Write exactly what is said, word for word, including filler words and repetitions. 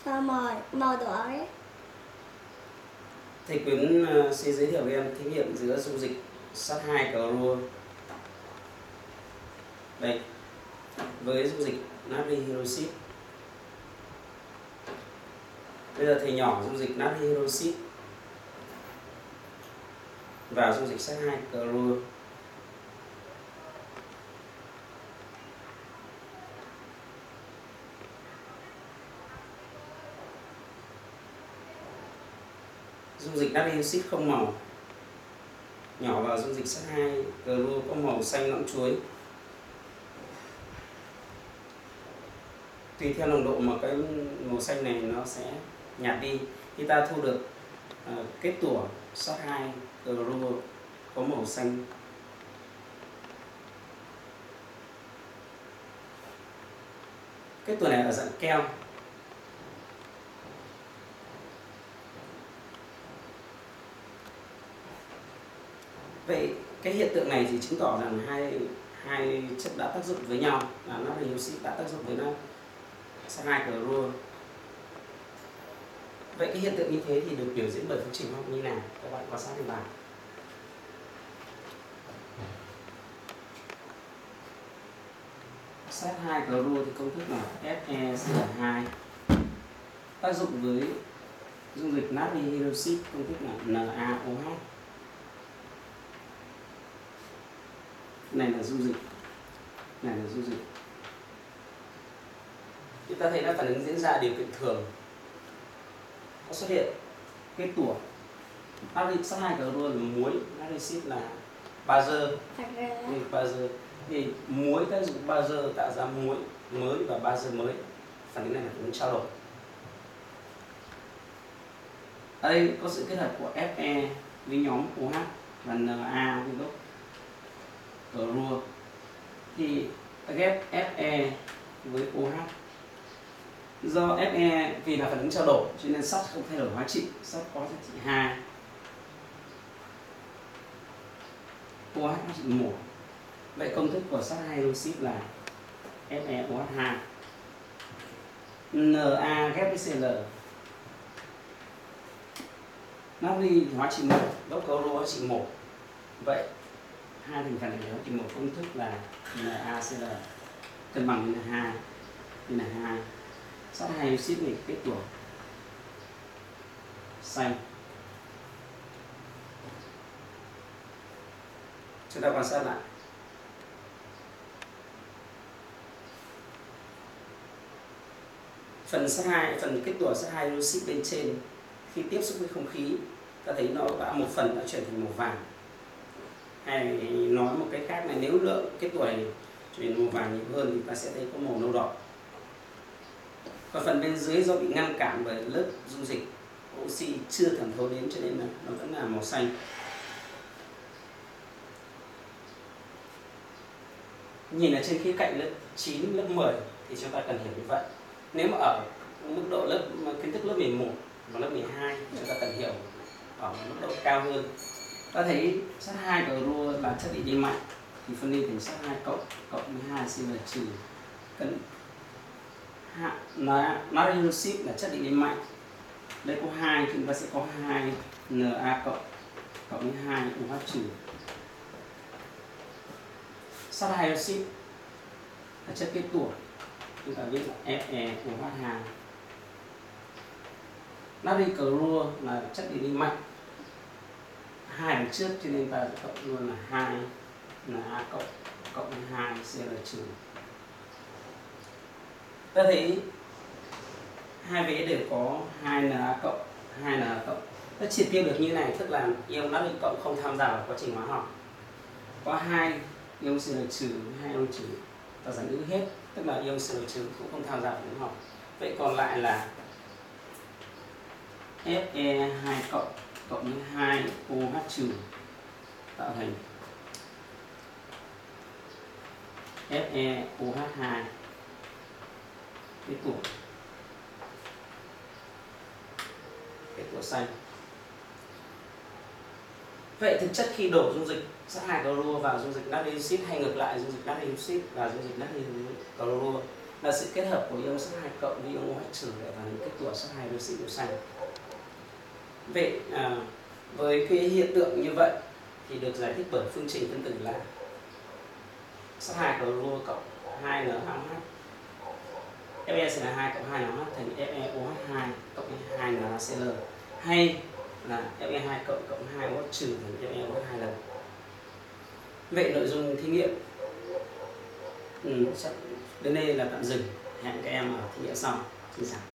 Và màu, màu đỏ đấy. Thầy Quyến uh, sẽ giới thiệu với em thí nghiệm giữa dung dịch sắt hai clorua đây với dung dịch natri hydroxit. Bây giờ thầy nhỏ dung dịch natri hydroxit vào dung dịch sắt hai clorua. Dung dịch natri hydroxit không màu nhỏ vào dung dịch sắt hai clorua có màu xanh lõng chuối. Tùy theo nồng độ mà cái màu xanh này nó sẽ nhạt đi. Khi ta thu được uh, kết tủa sắt hai clorua có màu xanh kết tủa này ở dạng keo. Vậy cái hiện tượng này thì chứng tỏ rằng hai hai chất đã tác dụng với nhau, là natri hydroxit đã tác dụng với nó sắt hai clorua. Vậy cái hiện tượng như thế thì được biểu diễn bởi phương trình hóa học như nào? Các bạn quan sát trên bảng. Sắt hai clorua thì công thức là Fe C hai tác dụng với dung dịch natri hydroxit công thức là NaOH. Này là dung dịch, này là dung dịch. Chúng ta thấy là phản ứng diễn ra điều kiện thường, có xuất hiện kết tủa. Natri sắt hai clorua là muối, natri hydroxit là bazơ. Bazơ thì muối tác dụng bazơ tạo ra muối mới và bazơ mới. Phản ứng này là phản ứng trao đổi. Ở đây có sự kết hợp của Fe với nhóm OH và Na với gốc clorua. Thì ghép Fe với OH. Do Fe vì là phản ứng trao đổi cho nên sắt không thay đổi hóa trị, sắt có giá trị hai. OH hóa trị một. Vậy công thức của sắt hai hydroxit là FeOH hai. Na ghép với Cl. Natri hóa trị một, gốc clorua hóa trị một. Vậy hai thành phần này hóa trị một, công thức là NaCl cân bằng với là hai. Đây là hai. Sắt hai hydroxit này kết tủa xanh. Chúng ta quan sát lại. Phần sắt hai, phần kết tủa sắt hai hydroxit bên trên khi tiếp xúc với không khí, ta thấy nó đã một phần đã chuyển thành màu vàng. Hay nói một cách khác là nếu lượng kết tủa này chuyển màu vàng nhiều hơn thì ta sẽ thấy có màu nâu đỏ. Còn phần bên dưới do bị ngăn cản bởi lớp dung dịch oxy chưa thẩm thấu đến cho nên là nó vẫn là màu xanh. Nhìn ở trên khía cạnh lớp chín, lớp mười thì chúng ta cần hiểu như vậy. Nếu mà ở mức độ lớp kiến thức lớp mười một và lớp mười hai chúng ta cần hiểu ở mức độ cao hơn. Ta thấy sắt hai clorua là chất bị đi mạnh thì phân ly thành sắt hai cộng cộng với hai Cl trừ cân natri hydroxit là chất bị đi mạnh. Đây có hai, chúng ta sẽ có hai Na cộng cộng với hai OH trừ. Sắt hai hydroxit là chất kết tủa, chúng ta viết là FeOH hai. Natri clorua là chất bị đi mạnh, hai đằng trước cho nên ta cộng luôn là hai Na cộng cộng với hai Cl trừ. Ta thấy hai vế đều có hai Na cộng, hai Na cộng. Ta triệt tiêu được như này, tức là ion natri cộng không tham gia vào quá trình hóa học. Có hai ion Cl trừ, hai ion trừ, ta giải ngữ hết, tức là ion Cl trừ cũng không tham gia vào hóa học. Vậy còn lại là Fe hai cộng cộng với hai OH trừ tạo thành FeOH hai kết tủa kết tủa xanh. Vậy thực chất khi đổ dung dịch sắt hai clorua vào dung dịch natri hydroxit hay ngược lại dung dịch natri hydroxit và dung dịch natri clorua là sự kết hợp của ion sắt hai cộng với ion OH trừ để tạo thành kết tủa sắt hai hydroxit màu xanh. Vậy à, với cái hiện tượng như vậy thì được giải thích bởi phương trình phân tử là sắt hai clorua cộng hai N hai OH, Fe sẽ là hai cộng hai N H thành FeOH hai cộng hai NaCl, hay là Fe hai cộng cộng hai OH trừ thành FeOH hai lần. Vậy nội dung thí nghiệm ừ, đến đây là tạm dừng. Hẹn các em ở thí nghiệm sau. Xin chào.